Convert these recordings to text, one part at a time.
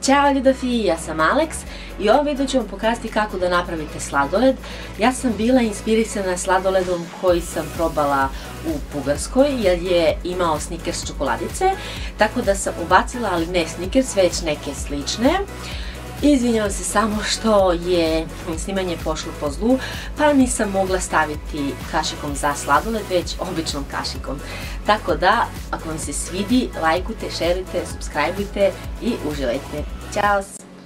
Ćao ljudofi, ja sam Alex i u ovom videu ću vam pokazati kako da napravite sladoled. Ja sam bila inspirisana sladoledom koji sam probala u Bugarskoj jer je imao Snickers čokoladice, tako da sam ubacila, ali ne Snickers, već neke slične. Izvinjavam se samo što je snimanje pošlo po zlu, pa nisam mogla staviti kašikom za sladoled, već običnom kašikom. Tako da, ako vam se svidi, lajkujte, šerujte, subscribeujte i uživajte. Ćao!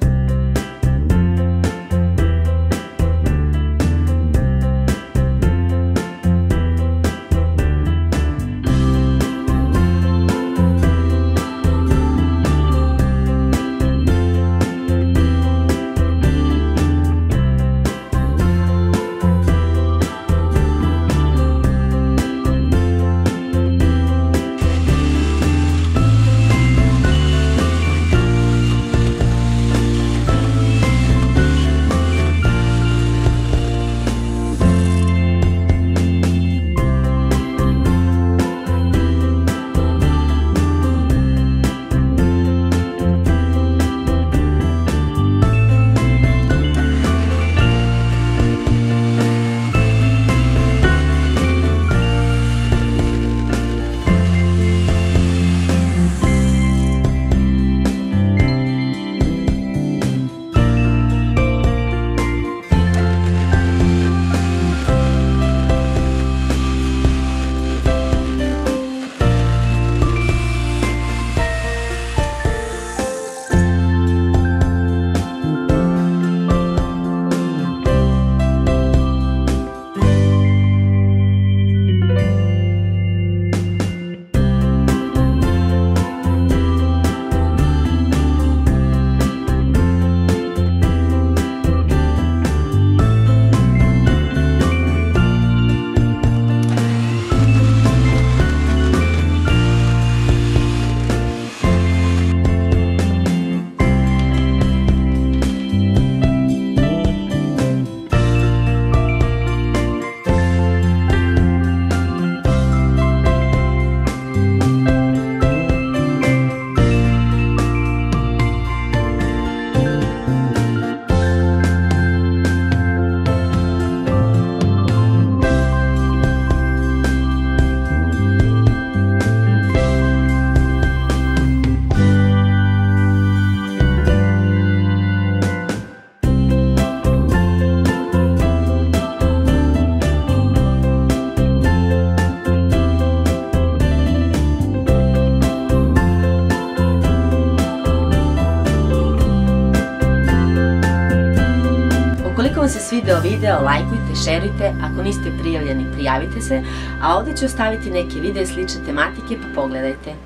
Ukoliko vam se svideo video, lajkujte, šerujte, ako niste prijavljeni, prijavite se, a ovdje ću ostaviti neke videe slične tematike pa pogledajte.